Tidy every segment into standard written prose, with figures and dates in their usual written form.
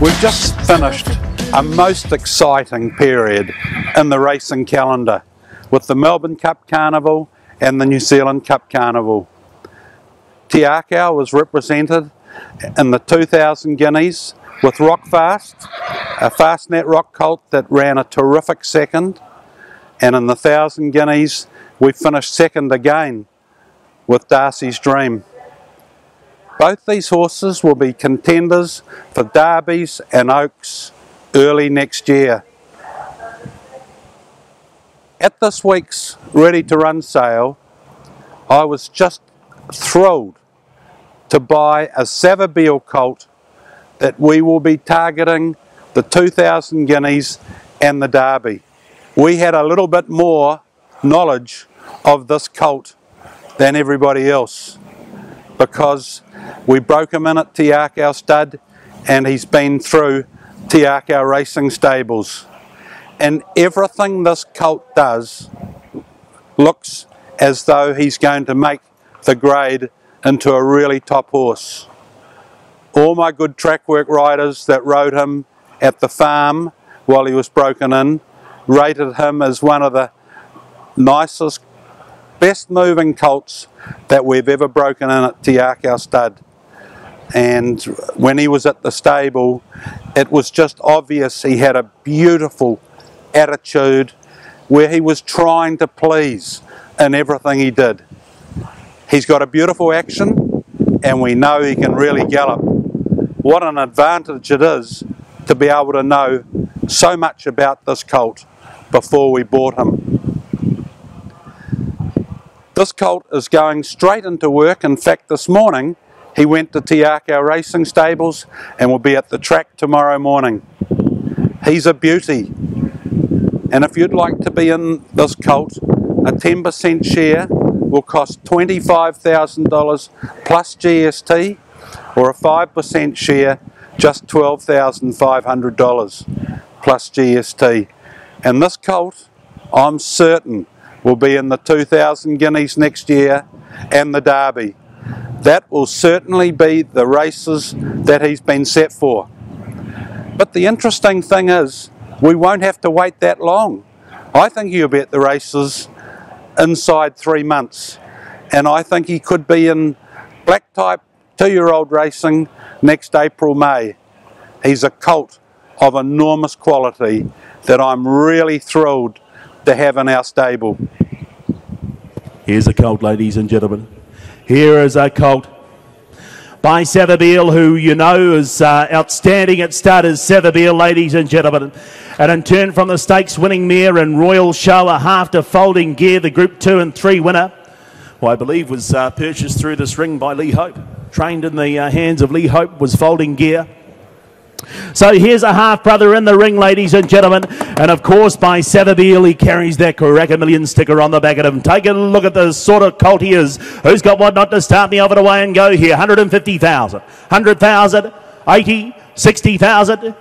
We've just finished a most exciting period in the racing calendar with the Melbourne Cup Carnival and the New Zealand Cup Carnival. Te Akau was represented in the 2000 Guineas with Rockfast, a Fastnet rock colt that ran a terrific second, and in the 1000 Guineas we finished second again with Darcy's Dream. Both these horses will be contenders for Derbies and Oaks early next year. At this week's Ready to Run sale, I was just thrilled to buy a Savabeel colt that we will be targeting the 2000 Guineas and the Derby. We had a little bit more knowledge of this colt than everybody else, because we broke him in at Te Akau stud and he's been through Te Akau racing stables, and everything this colt does looks as though he's going to make the grade into a really top horse. All my good track work riders that rode him at the farm while he was broken in rated him as one of the nicest, best moving colts that we've ever broken in at Te Akau stud. And when he was at the stable, it was just obvious he had a beautiful attitude where he was trying to please in everything he did. He's got a beautiful action and we know he can really gallop. What an advantage it is to be able to know so much about this colt before we bought him. This colt is going straight into work. In fact, this morning he went to Te Akau racing stables and will be at the track tomorrow morning. He's a beauty, and if you'd like to be in this colt, a 10% share will cost $25,000 plus GST, or a 5% share just $12,500 plus GST. And this colt, I'm certain, will be in the 2000 Guineas next year and the Derby. That will certainly be the races that he's been set for. But the interesting thing is, we won't have to wait that long. I think he'll be at the races inside 3 months, and I think he could be in black type 2-year-old racing next April, May. He's a colt of enormous quality that I'm really thrilled to have in our stable. Here's a colt, ladies and gentlemen. Here is a colt by Savabeel, who you know is outstanding at stud, is Savabeel, ladies and gentlemen. And in turn from the stakes winning mare and Royal Show, a half to Folding Gear, the Group 2 and 3 winner, who I believe was purchased through this ring by Lee Hope. Trained in the hands of Lee Hope was Folding Gear. So here's a half-brother in the ring, ladies and gentlemen. And of course, by Savabeel, he carries that Karaka Million sticker on the back of him. Take a look at the sort of colt he is. Who's got what not to start me over away and go here? 150,000, 100,000, 80, 60,000,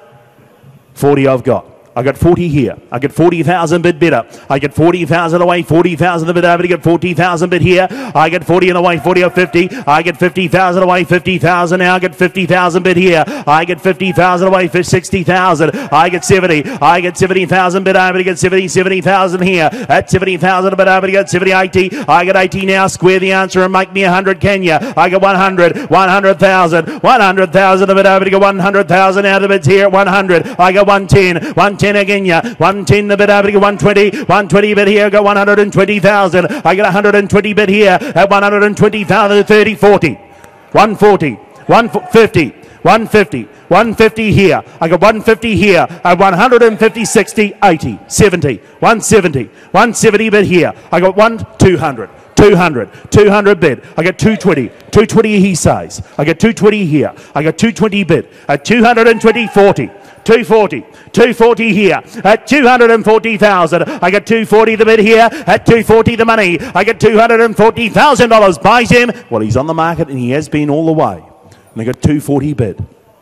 40 I've got. I got 40 here. I get 40,000 bid better. I get 40,000 away, 40,000 a bit over to get 40,000 bid here. I get 40 and away, 40 or 50. I get 50,000 away, 50,000 now. I get 50,000 bid here. I get 50,000 away for 60,000. I get 70. I get 70,000 bid over to get 70,000 here. At 70,000 a bit over to get 70, 80. I get 80 now. Square the answer and make me 100, can you? I get 100, 100,000, 100,000 a bit over to get 100,000 out of bids here at 100. I get 110, 110 again, yeah. 110 the bid over to get 120, 120 bid here, go 120,000. I get 120 bid here at 120,000, 30, 40, 140, 150, 150, 150 here. I got 150 here at 150, 60, 80, 70, 170, 170 bid here. I got 200. 200 bid. I got 220. 220 he says. I got 220 here. I got 220 bid at 220, 40. 240, 240 here at 240,000. I got 240 the bid here at 240 the money. I got $240,000. Buys him. Well, he's on the market and he has been all the way. And I got 240 bid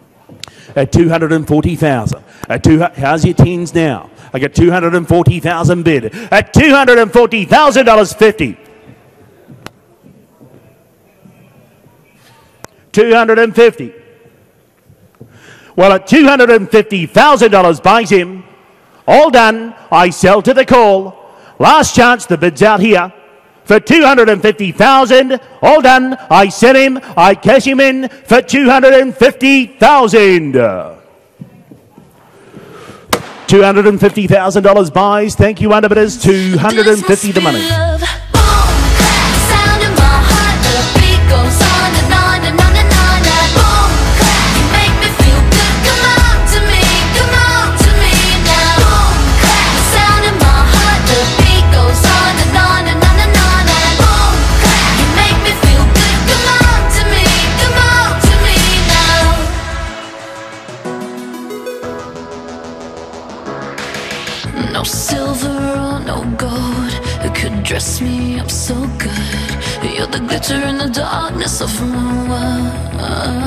at 240,000. How's your teens now? I got 240,000 bid at $240,000. 50. 250. Well, at $250,000 buys him. All done. I sell to the call. Last chance. The bid's out here. For $250,000, all done. I set him. I cash him in for $250,000. $250,000 buys. Thank you, underbidders. $250 the money. No silver or no gold could dress me up so good. You're the glitter in the darkness of my world.